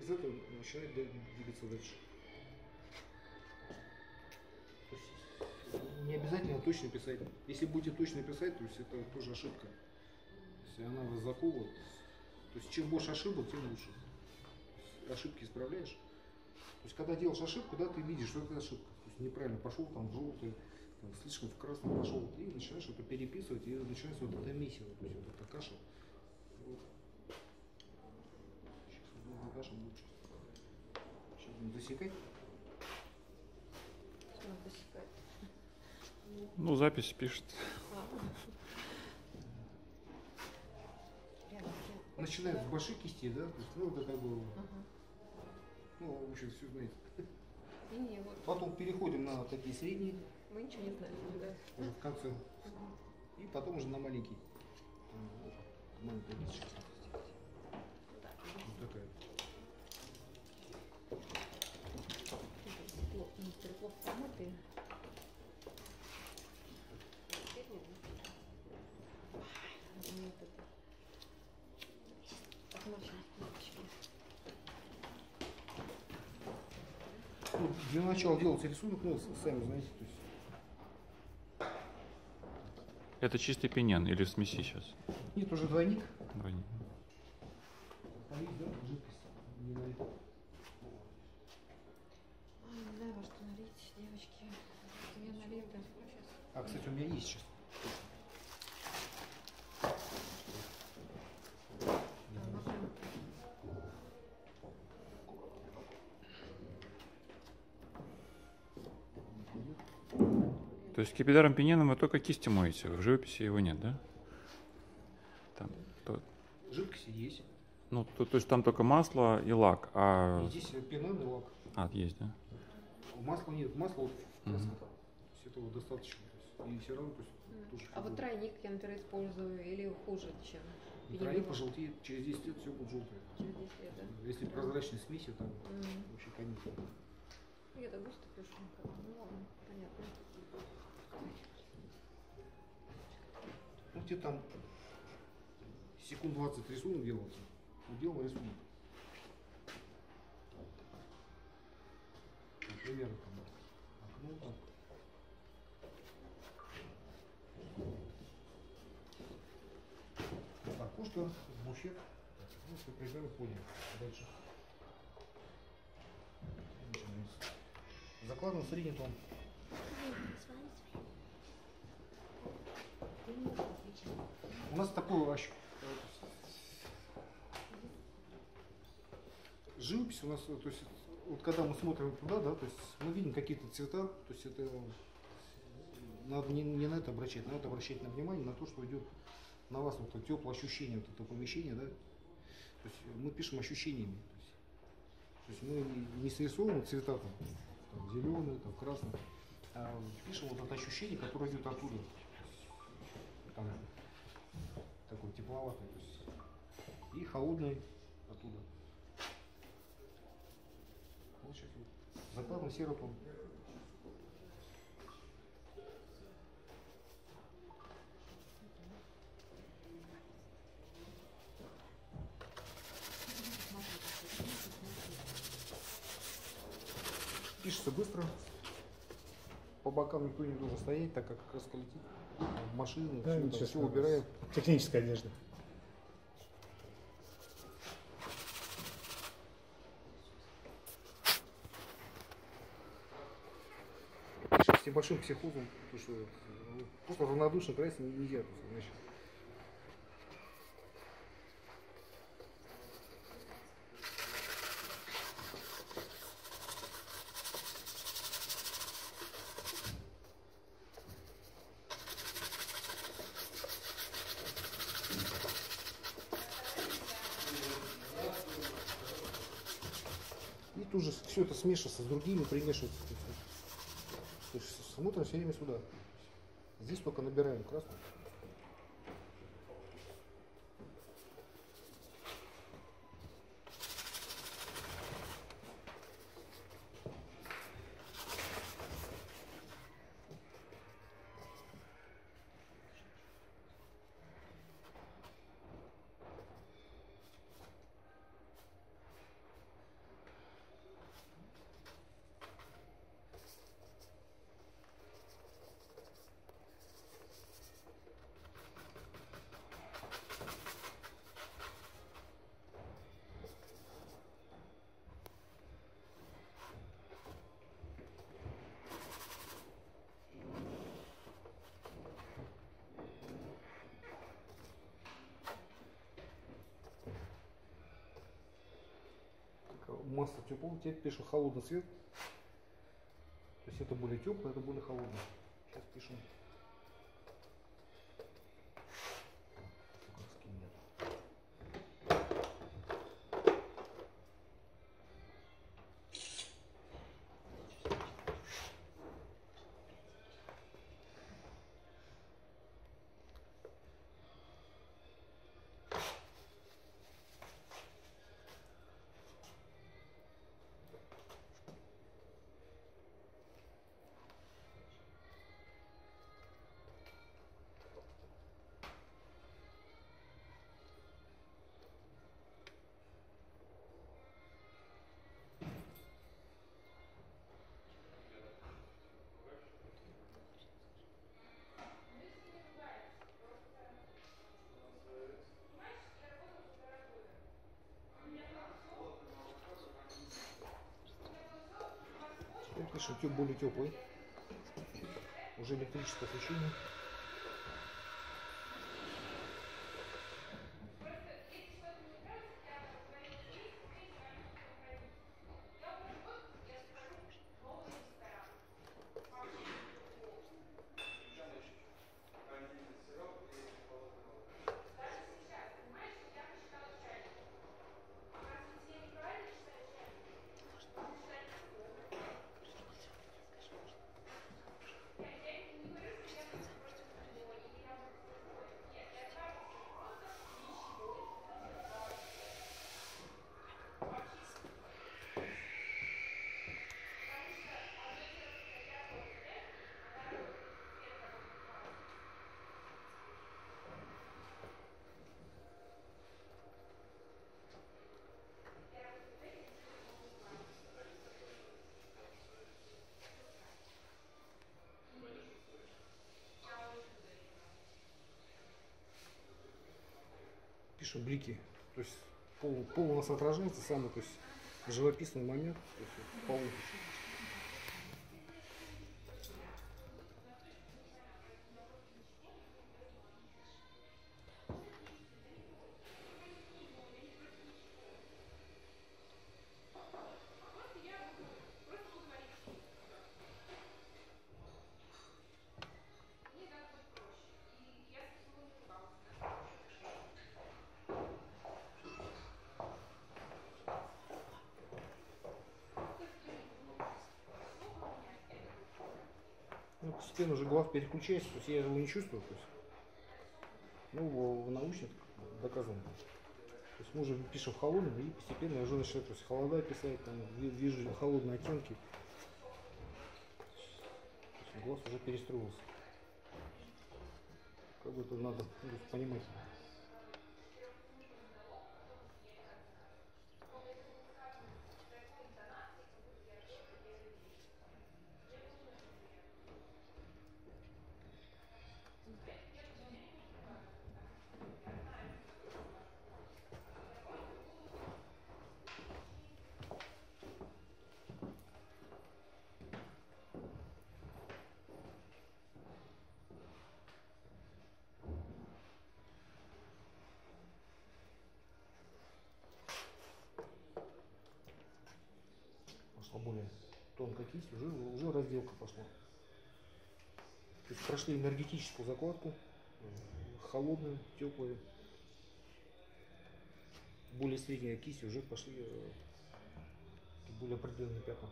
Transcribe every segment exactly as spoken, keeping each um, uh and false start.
из этого начинает двигаться дальше. То есть не обязательно точно писать. Если будете точно писать, то есть это тоже ошибка. Если она вас заковывает, то есть чем больше ошибок, тем лучше. Ошибки исправляешь. То есть когда делаешь ошибку, да, ты видишь, что это ошибка. То есть неправильно пошел там в желтый, там, слишком в красный пошел, и начинаешь это переписывать, и начинается вот эта месиво, то есть вот эта каша. Вот. Сейчас вот каша будет. Сейчас будем засекать. Что надо засекать? Ну, запись пишет. Начинает с большой кисти, да, то есть, ну, это как бы, ага. Ну, в общем, все знаете. И не, вот. Потом переходим на такие средние. Мы ничего не знаем, да? Уже в конце. Угу. И потом уже на маленький. Маленькая листочка. Вот такая. Плохо помытые. Ну, для начала делается рисунок, ну, сами знаете, то есть. Это чистый пенен или в смеси сейчас? Нет, уже двойник. Двойник. Там есть, да, жидкость. Не налить. Ой, не знаю, во что налить, девочки. У меня налил, да, сейчас. А, кстати, у меня есть сейчас. То есть кипидаром пененом вы только кисти моете, в живописи его нет, да? Там, то... Жидкость есть. Ну, то, то есть там только масло и лак, а... И здесь пенен и лак. А, есть, да? Масла нет, масло вот в красках. Mm-hmm. То есть этого достаточно. То есть, и все равно, то есть, mm. А вот тройник я, например, использую или хуже, чем? И тройник пожелтеет, через десять лет все будет желтое. Через десять лет, да? Если прозрачной смеси, там mm. вообще конечно. Я-то густо пишу, ну ладно, понятно. Ну, тебе там секунд двадцать рисунок делался. Уделал рисунок. Например, там окно так. Окошко, буфет. Ну, все примерно понял. Дальше. Закладываем средний тон. У нас такое живопись у нас, то есть вот когда мы смотрим туда, да, то есть мы видим какие-то цвета, то есть это надо не, не на это обращать, надо обращать на внимание на то, что идет на вас вот это теплое ощущение, вот это помещение, да. То есть мы пишем ощущениями. То есть, то есть мы не срисовываем цвета там, там зеленый, там красный, а пишем вот это ощущение, которое идет оттуда. Там, такой тепловатый, то есть, и холодный оттуда. Вот сейчас вот закладываем серый тон. Пишется быстро. По бокам никто не должен стоять, так как краска летит. В машину, да, все, там, все убираем. Техническая одежда. С небольшим психозом, потому что ну, просто равнодушно красить нельзя. Просто, значит. И тут же все это смешивается с другими, примешивается. То есть смотрим все время сюда. Здесь только набираем красную. Масло теплое, теперь пишем холодный цвет. То есть это более теплое, это более холодное. Сейчас пишем. Теперь пишем тюб более теплый. Уже электрическое освещение. Пишем блики. То есть пол, пол у нас отражается самый, то есть живописный момент. То есть полу. Ну, постепенно уже глав переключается, то есть я его не чувствую. То есть, ну, в, в научных доказано. То есть мы уже пишем в холодном и постепенно я уже начинаю, то есть холода писать, там, вижу холодные оттенки. То есть глаз уже перестроился. Как бы это надо ну, понимать. Пошла более тонкая кисть, уже, уже разделка пошла. То есть прошли энергетическую закладку, холодную, теплую. Более средняя кисть уже пошли более определенные пятна.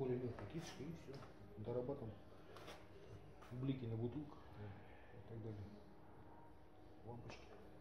более легкой кисточкой, и все. Дорабатываем блики на бутылках и так далее. Лампочки.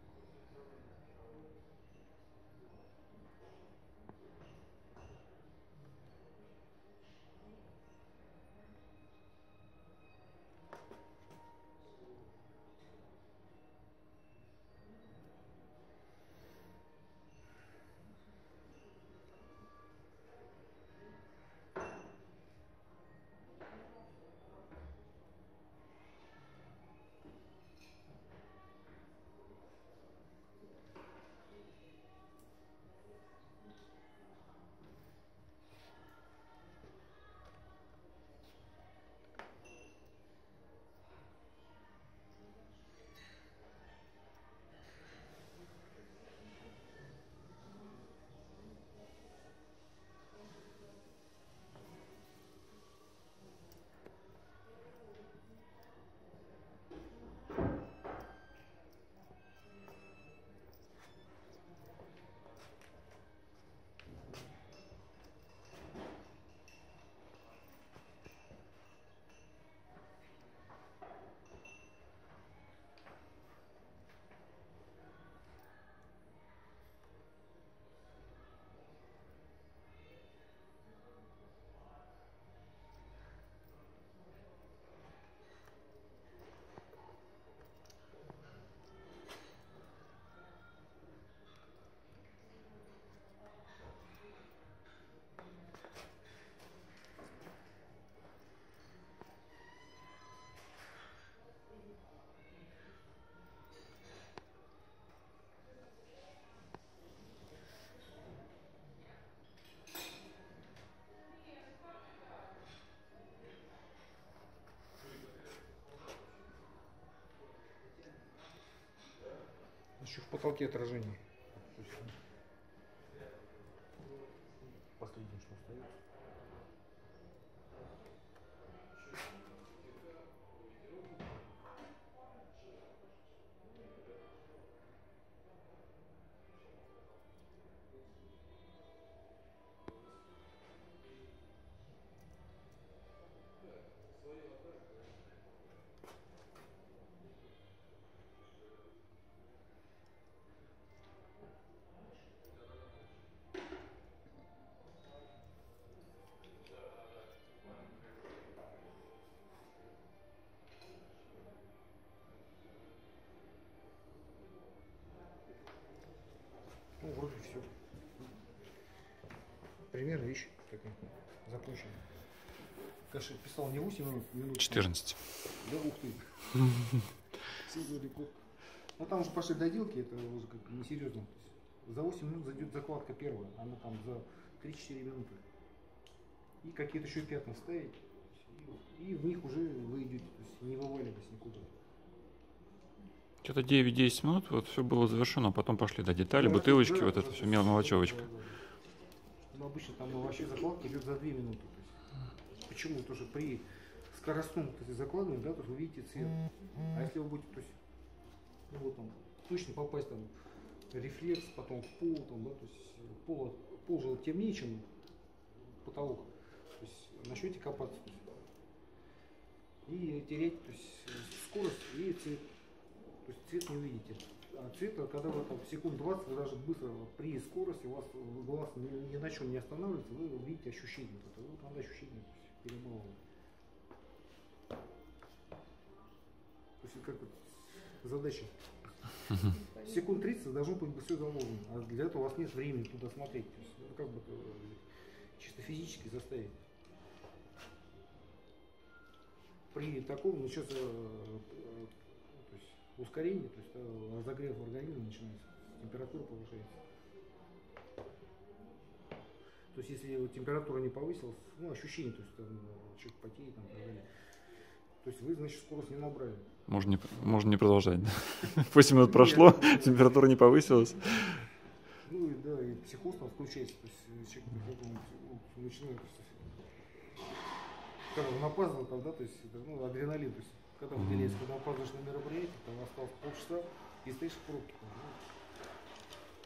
Еще в потолке отражение. Последнее, что остается. Ну, вроде все. Примерно вещь такая закончена. Конечно, писал не восемь минут. четырнадцать. Да, ух ты. Сильный рекорд. Ну там уже пошли доделки, это уже как несерьезно. За восемь минут зайдет закладка первая, она там за три-четыре минуты. И какие-то еще пятна ставить. И в них уже вы идете, то есть не вываливаясь никуда. Что-то девять-десять минут, вот все было завершено, а потом пошли, да, детали, Да, бутылочки, да, вот да, это все да, мелочевочка. да, да. Ну, обычно там вообще закладка идет за две минуты. То есть, почему? Тоже при скоростном вот, если закладываем, да, то вы видите цвет. А если вы будете, то есть, ну, вот там, точно попасть там рефлекс, потом в пол, там, да, то есть пол, пол же темнее, чем потолок. То есть начнете копаться. То есть, и терять, то есть, скорость и цвет. То есть цвет не увидите. А цвет, когда вы там секунд двадцать, вы даже быстро при скорости, у вас глаз ни, ни на чем не останавливается, вы увидите ощущение. Вот, вот надо ощущение перемалывать. То есть как вот задача. Секунд тридцать должно быть все заложено. А для этого у вас нет времени туда смотреть. То есть, это как бы чисто физически заставить. При таком, ну сейчас ускорение, то есть разогрев организма начинается, температура повышается. То есть если температура не повысилась, ну ощущение, то есть там человек потеет, там, и так далее. То есть вы, значит, скорость не набрали. Можно не, можно не продолжать. восемь минут прошло, температура не повысилась. Ну и да, и психоз там включается, то есть человек начинает, когда он опаздывал, там, да, то есть ну, адреналин, то есть когда выделяется, когда опаздываешь на мероприятие, там осталось полчаса и стоишь в пробке. Там, ну.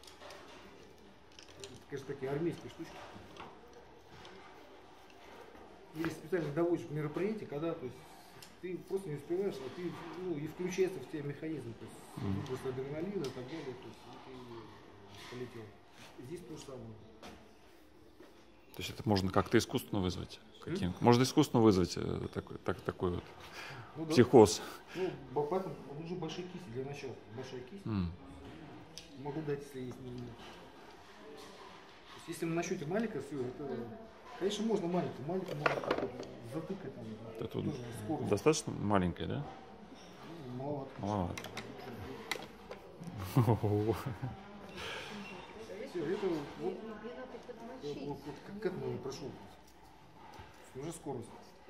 Это, конечно, такие армейские штучки. или специально доводишь мероприятие, когда то есть, ты просто не успеваешь, а ты ну, и включается в тебя механизм, то есть выброс адреналина и так далее, то есть и ты полетел. Здесь то же самое. То есть это можно как-то искусственно вызвать? Каким? Можно искусственно вызвать э, такой, так, такой вот ну, да. психоз? Ну, поэтому нужны большие кисти для начала. Большая кисть. Mm. Могу дать, если есть. То есть, если на счете маленькое все, это, конечно, можно маленькое. Маленькое можно так вот затыкать там. Это тоже скорость. достаточно маленькое, да? Ну, маловато. Маловато. Все, это вот, вот, вот, вот к этому я пришел. Уже скорость.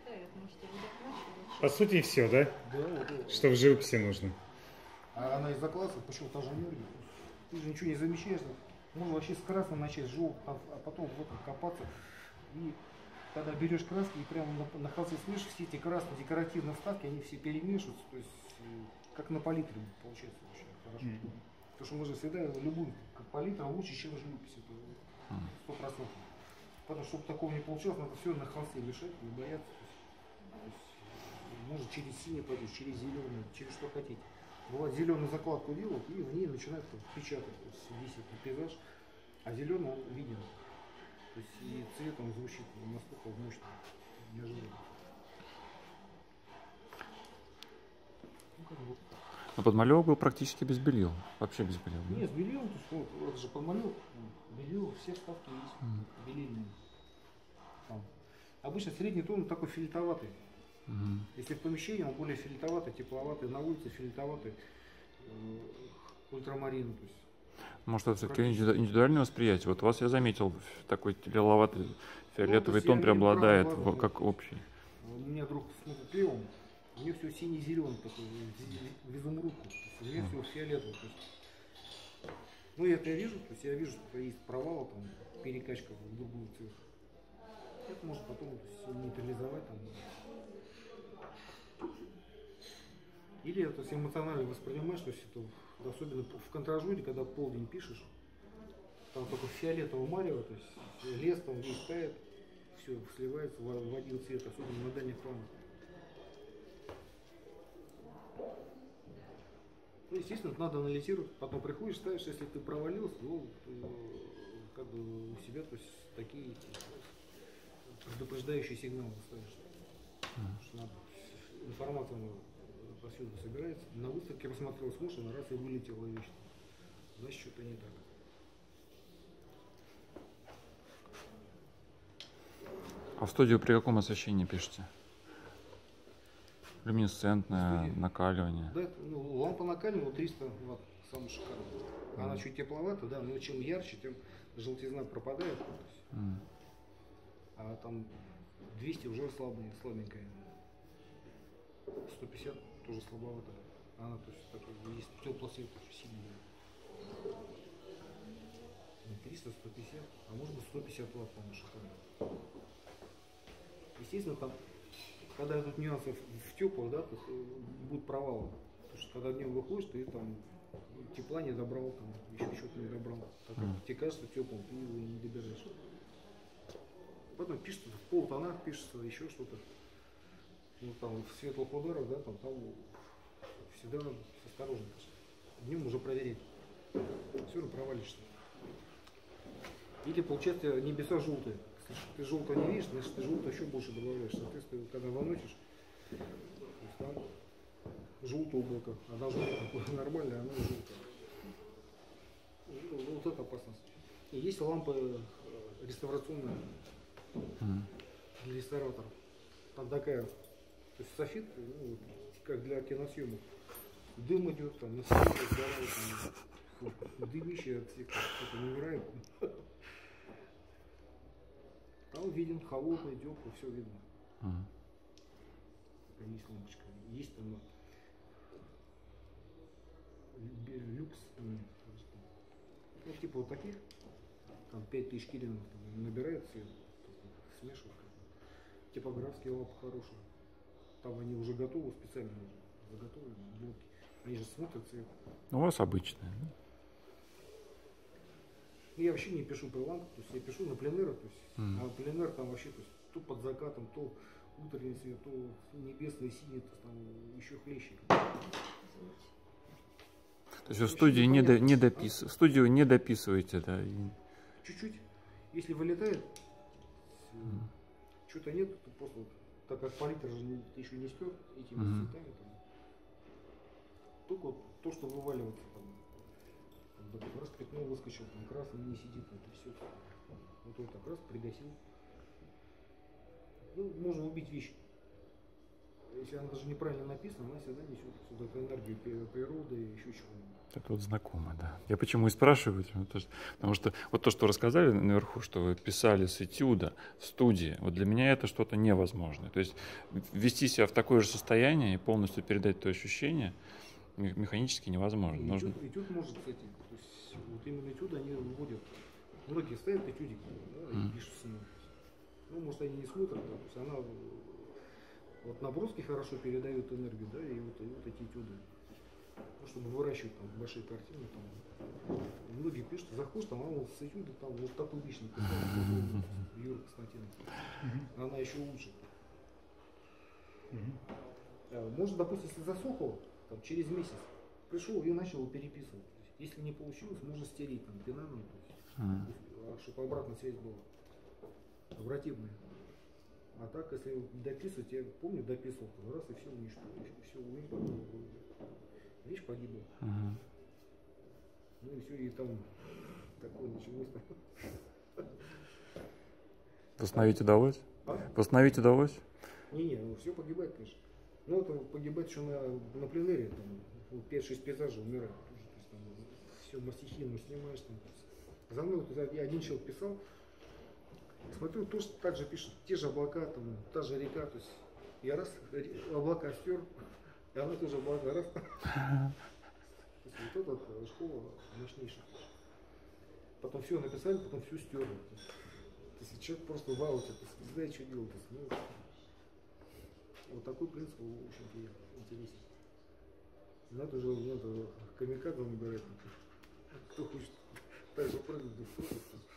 По сути, все, да? Да, вот, вот. Что в живописи нужно. А она из-за класса, почему та же энергия? Ты же ничего не замечаешь. Можно вообще с красного начать, с желтого, а, а потом вот копаться. И когда берешь краски и прямо на, на холсте смешиваешь, все эти красные декоративные вставки, они все перемешиваются. То есть как на палитре получается очень хорошо. Mm-hmm. Потому что мы же всегда любую палитру лучше, чем живопись. Это сто процентов. Потому что, чтобы такого не получилось, надо все на холсте решать, не бояться. То есть, может через синий пойдешь, через зеленый, через что хотите. Бывает, зеленую закладку делают и в ней начинают печатать. То есть висит пейзаж, а зеленый он виден. То есть и цвет он звучит настолько мощно, неожиданно. Ну, как бы. Но подмалевок был практически без белил. Вообще без белил. Да? Нет, с белил, то есть, вот, это же подмалевок, белил, все вставки есть, mm. белильные. Там. Обычно средний тон такой фиолетоватый. Mm-hmm. Если в помещении он более фиолетоватый, тепловатый, на улице фиолетоватый, э, ультрамарин. То есть, может, это все-таки индивидуальное восприятие? Вот у вас я заметил, такой лиловатый фиолетовый ну, тон преобладает в, как общий. У меня друг смотрит пивом, у него все синий-зеленый такой, в изумрудку. У меня mm. все фиолетовый. То есть, ну, я это вижу, то есть я вижу, что есть провал, там, перекачка в другую цвет. Это может потом то есть, нейтрализовать там. Или то есть, эмоционально воспринимаешь, то есть это, особенно в контражуре, когда полдень пишешь, там только фиолетовое марево, то есть лес там весь тает, все сливается в, в один цвет, особенно на дальних планах. Ну, естественно, это надо анализировать, потом приходишь, ставишь, если ты провалился, ну, как бы у себя, то есть такие предупреждающие сигналы ставишь. Что надо, информация повсюду собирается. На выставке посмотрел с мужем, раз и вылетела вещь. Значит, что-то не так. А в студию при каком освещении пишете? Люминесцентное, накаливание? Да, ну, лампа накаливания триста ватт, самая шикарная. Она mm. чуть тепловата, да, но чем ярче, тем желтизна пропадает. Mm. А там двести уже слабая, слабенькая. сто пятьдесят тоже слабовато. Она то есть такой, есть теплый свет очень сильный. триста сто пятьдесят, а может быть сто пятьдесят ватт, по-моему, шикарно. Естественно, там, когда идут нюансы в теплых, да, то будут провалы. Потому что когда днем выходишь, ты там тепла не добрал, там еще что-то не добрал. Так как mm. тебе кажется теплым, ты его не добираешь. Потом пишется в полутонах, пишется еще что-то. Ну там в светлых ударах, да, там, там всегда осторожно. Днем уже проверить. Все равно провалишься. Или получается небеса желтые. Если ты желтого не видишь, значит ты желтое еще больше добавляешь. Соответственно, когда выносишь, там желтое облако, а должно быть такое нормальное, оно желтое. Ну, вот это опасность. И есть лампы реставрационные mm. для реставраторов. Там такая, то есть софит, ну, как для киносъемок. Дым идет, там, на свете сгорает, там, дымище от всех, кто-то не умирает. Там виден холодный, теплый, все видно. Mm. Есть лампочка. Есть там люкс. Ну, типа вот таких. Там пять тысяч килинов набирается, смешивают. Типографские лампы хорошие. Там они уже готовы, специально заготовлены, блоки. Они же смотрят цвет. У вас обычные, да? Я вообще не пишу при лампах, то есть я пишу на пленерах, то есть, mm. а пленер там вообще то есть, то под закатом, то утренний свет, то небесный синий, то там еще хлеще. То есть в студии не, до, не допис... а? Студию не дописываете, да? Чуть-чуть. Если вылетает, mm. что-то нет, то просто, так как палитра же ты еще не стер этими mm-hmm. цветами, там, только вот то, что вываливается, там, там раз пятно выскочил, там красный не сидит, это все. Вот он так раз пригасил. Ну, можно убить вещь. Если она даже неправильно написана, она всегда несет сюда энергию природы и еще чего-нибудь. Это вот знакомо, да. Я почему и спрашиваю, потому что вот то, что рассказали наверху, что вы писали с этюда в студии, вот для меня это что-то невозможное. То есть ввести себя в такое же состояние и полностью передать то ощущение механически невозможно. Этюд, Нужно... этюд может, кстати, то есть вот именно этюд они вводят, многие ставят этюдик, да, mm. и пишут сценарий. Ну, может, они не смотрят, да, то есть она вот наброски хорошо передают энергию, да, и вот, и вот эти этюды. Ну, чтобы выращивать там большие картины, там, многие пишут, заходишь, там, а он с этюда, там, вот такой личный, Юра Константинов, она еще лучше. Может, допустим, если засохло, там, через месяц пришел и начал его переписывать. Если не получилось, можно стереть там пенаном, чтобы обратная связь была обративная. А так, если дописывать, я помню, дописывал, раз и все уничтожил, все уничтожил, вещь погибла. Uh-huh. Ну и все, и там такое началось. Восстановить удалось? А? Восстановить удалось? Не-не, ну все погибает, конечно. Ну это погибает еще на, на пленэре, там пять-шесть пейзажей умирают тоже. То есть там все мастихину снимаешь. Там. За мной вот, один человек писал. Смотрю, тоже так же пишет, те же облака, там, та же река, то есть я раз облака стер, и она тоже облака раз. То есть вот эта школа мощнейшая. Потом все написали, потом все стерли. То есть человек просто в ауте, не знает, что делать. Ну, вот такой принцип очень интересен. Надо же, надо камикадзе набирать. Кто хочет так же прыгнуть,